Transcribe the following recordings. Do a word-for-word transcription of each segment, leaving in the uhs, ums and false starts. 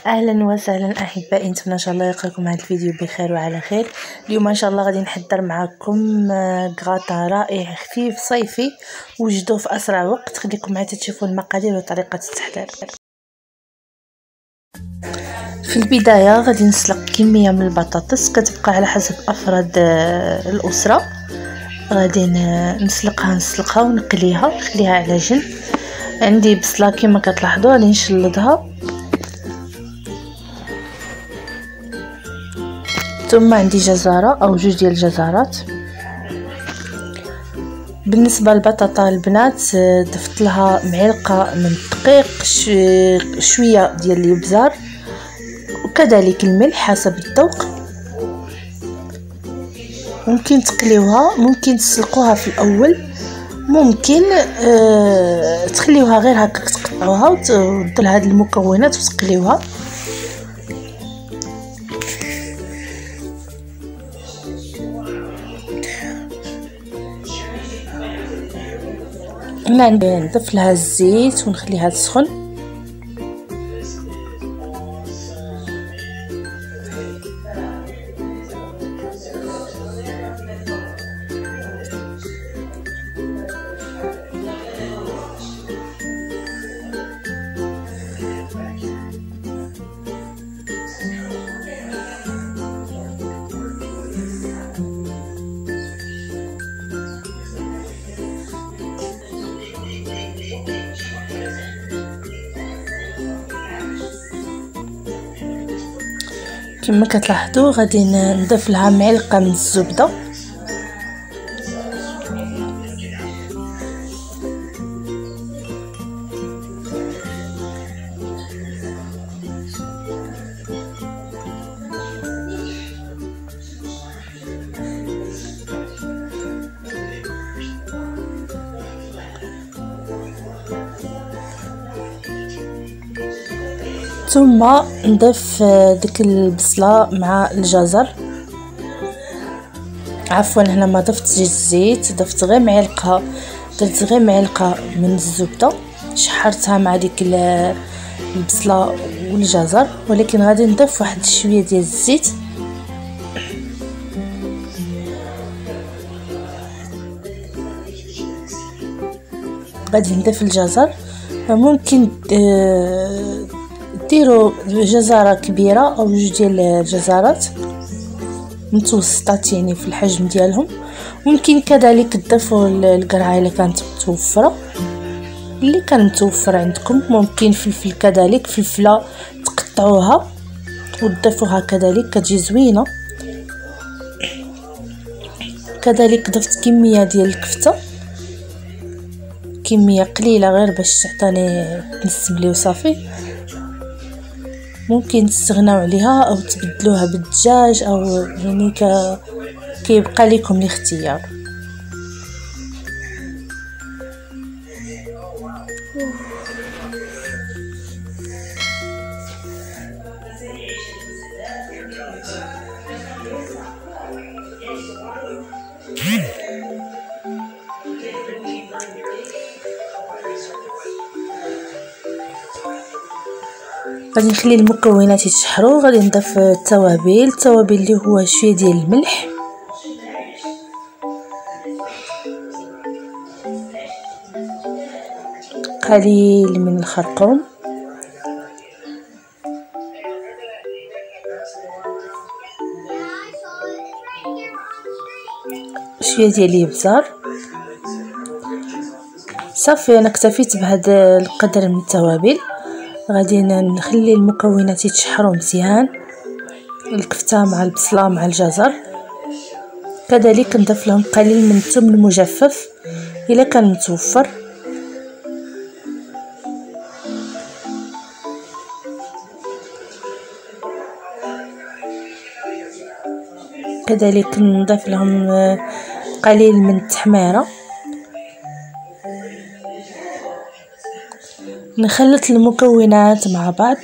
اهلا وسهلا احبائي، نتمنى ان شاء الله يلقاكم هذا الفيديو بخير وعلى خير. اليوم ان شاء الله غادي نحضر معكم غاطا رائع خفيف صيفي وجدوه في اسرع وقت. خليكم معي تشوفوا المقادير وطريقه التحضير. في البدايه غادي نسلق كميه من البطاطس كتبقى على حسب افراد الاسره. غادي نسلقها نسلقها ونقليها نخليها على جنب. عندي بصله كما كتلاحظوا غادي نشلضها، ثم عندي جزره او جوج ديال الجزرات. بالنسبه للبطاطا البنات ضفت لها معلقه من الدقيق، شويه ديال الابزار وكذلك الملح حسب الذوق. ممكن تقليوها، ممكن تسلقوها في الاول، ممكن آه تخليوها غير هكا تقطعوها وتدوا لها هاد المكونات وتقليوها. هنا نضيف لها الزيت ونخليها تسخن. كما كتلاحظوا غادي نضيف لها معلقه من الزبده، ثم نضيف ديك البصله مع الجزر. عفوا هنا ما ضفتش الزيت، ضفت غير معلقه، درت غير معلقه من الزبده، شحرتها مع ديك البصله والجزر، ولكن غادي نضيف واحد شويه ديال الزيت. غادي نضيف الجزر، ممكن ديروا جزره كبيره او جوج ديال الجزرات متوسطات يعني في الحجم ديالهم. ممكن كذلك تضيفوا القرعه الا كانت متوفره، اللي كان متوفر عندكم. ممكن فلفل كذلك، فلفله تقطعوها وتضيفوها كذلك كتجي زوينه. كذلك ضفت كميه ديال الكفته، كميه قليله غير باش تعطيني تنسم لي وصافي. ممكن تستغناو عليها او تبدلوها بالدجاج او يعني ك... كيبقى لكم الاختيار. غادي نخلي المكونات يتشحروا. غادي نضيف التوابل، التوابل اللي هو شويه ديال الملح، قليل من الخرقوم، شويه ديال الابزار. صافي انا اكتفيت بهذا القدر من التوابل. غادي نخلي المكونات يتشحروا مزيان، الكفته مع البصله مع الجزر. كذلك نضيف لهم قليل من الثوم المجفف الا كان متوفر. كذلك نضيف لهم قليل من التحميره. نخلط المكونات مع بعض.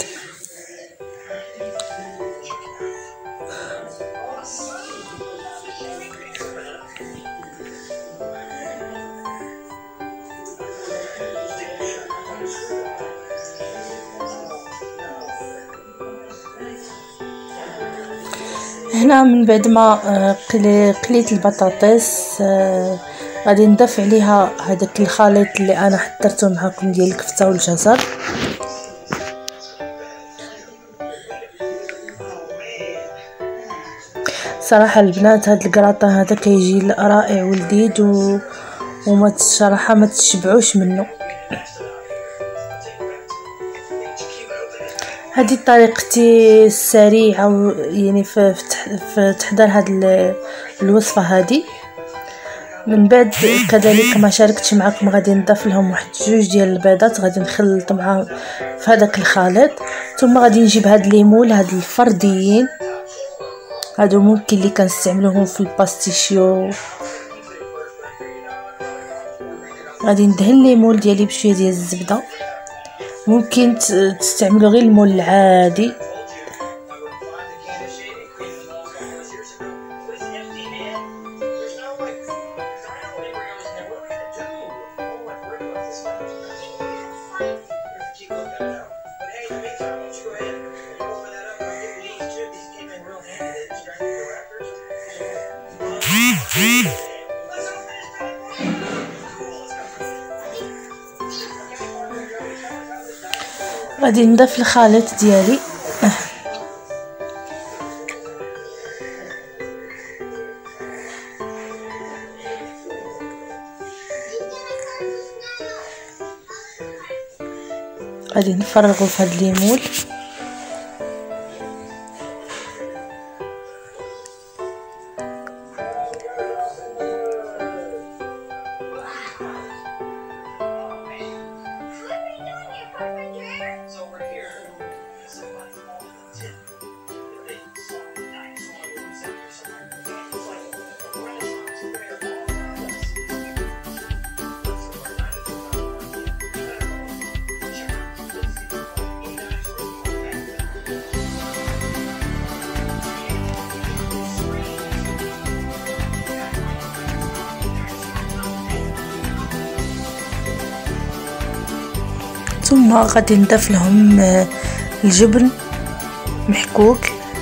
هنا من بعد ما قليت البطاطس غادي نضيف عليها هذاك الخليط اللي انا حضرته معكم ديال الكفته والجزر. صراحه البنات هاد الكراطان هذا كيجي رائع ولذيذ و وما الصراحه ما تشبعوش منه. هذه طريقتي السريعه يعني في في تحضير هذه الوصفه هذه. من بعد كذلك ما شاركتش معكم غادي نضيف لهم واحد جوج ديال البيضات غادي نخلط معهم في هذاك الخليط، ثم غادي نجيب هاد الليمون هاد الفرديين هادو ممكن اللي كنستعملوهم في الباستيشيو. غادي ندهن الليمون ديالي بشويه ديال الزبده، ممكن تستعملوا غير المول العادي. غادي نضيف الخليط ديالي غادي نفرغو في هاد الليمون. ثم غادي نضيف لهم الجبن محكوك.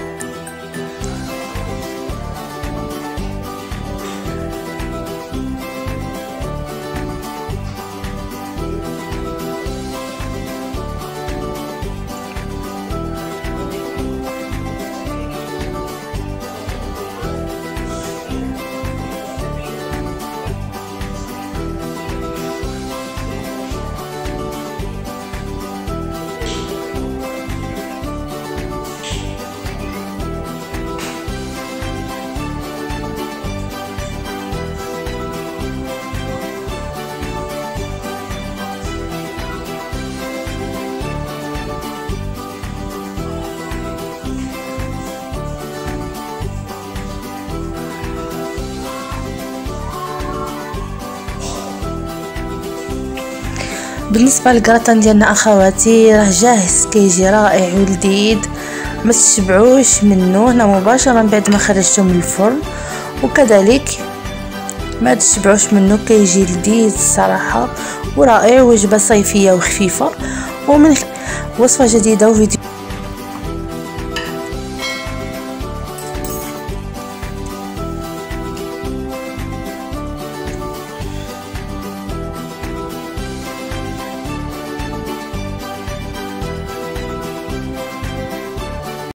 بالنسبه للكراتان ديالنا اخواتي راه جاهز، كيجي رائع ولذيذ ما تشبعوش منه. هنا مباشره بعد ما خرجته من الفرن، وكذلك ما تشبعوش منه، كيجي لذيذ الصراحه ورائع. وجبه صيفيه وخفيفه ومن وصفه جديده وفيديو